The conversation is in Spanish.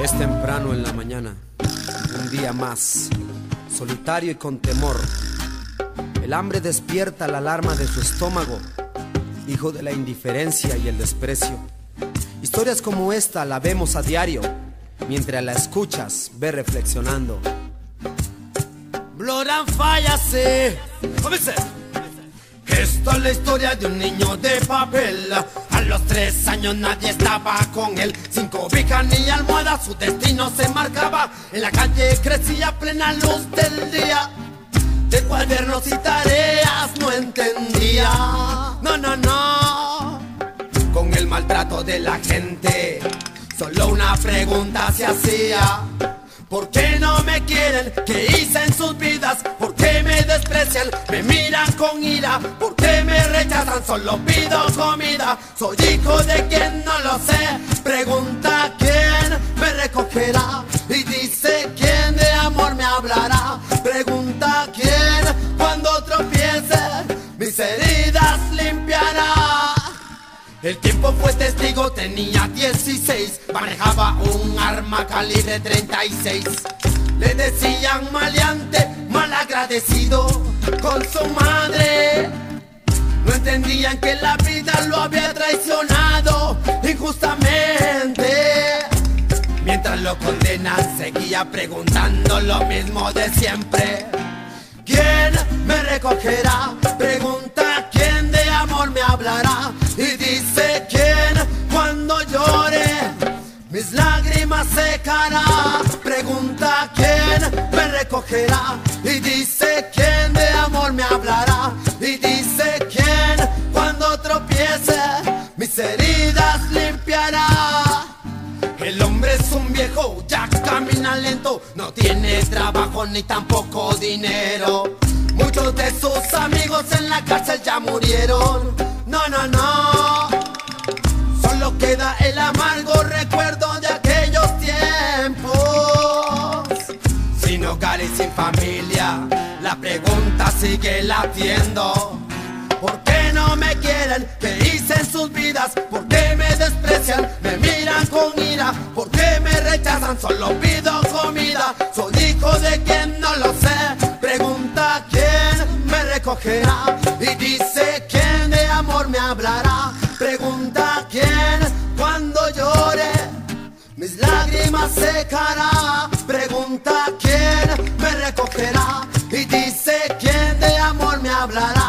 Es temprano en la mañana, un día más, solitario y con temor. El hambre despierta la alarma de su estómago, hijo de la indiferencia y el desprecio. Historias como esta la vemos a diario, mientras la escuchas, ve reflexionando. Blood and Fire, sí. Esto es la historia de un niño de papel. A los 3 años nadie estaba con él. Sin cobija ni almohada, su destino se marcaba. En la calle crecía a plena luz del día. De cuadernos y tareas no entendía. No, no, no. Con el maltrato de la gente, solo una pregunta se hacía: ¿por qué no me quieren? ¿Qué hice en sus vidas? ¿Por qué me desprecian? Me miran con ira. ¿Por qué me rechazan? Solo pido comida. Soy hijo de quien no lo sé. Pregunta quién me recogerá. Y dice quién de amor me hablará. Pregunta quién cuando tropiece mis heridas limpiará. El tiempo fue testigo, tenía 16. Manejaba un arma calibre 36. Le decían maleante, malagradecido con su madre. No entendían que la vida lo había traicionado injustamente. Mientras lo condenan, seguía preguntando lo mismo de siempre: ¿quién me recogerá? Pregunta quién de amor me hablará. Y dice quién cuando llore mis lágrimas secará. Pregunta quién me recogerá. Y dice quién de amor me hablará. Y dice quién cuando tropiece mis heridas limpiará. El hombre es un viejo, ya camina lento. No tiene trabajo ni tampoco dinero. Muchos de sus amigos en la cárcel ya murieron. No, no, no. Solo queda el amargo recuerdo de aquellos tiempos. Sin hogar y sin familia, la pregunta sigue latiendo: ¿por qué no me quieren? ¿Qué hice en sus vidas? ¿Por qué me desprecian? Me miran con ira. ¿Por qué me rechazan? Solo pido comida. Soy hijo de quien no lo sé. Pregunta quién me recogerá. Y dice quién de amor me hablará. Pregunta quién cuando llore mis lágrimas secará. Pregunta quién me recogerá. Y dice quién de amor me hablará.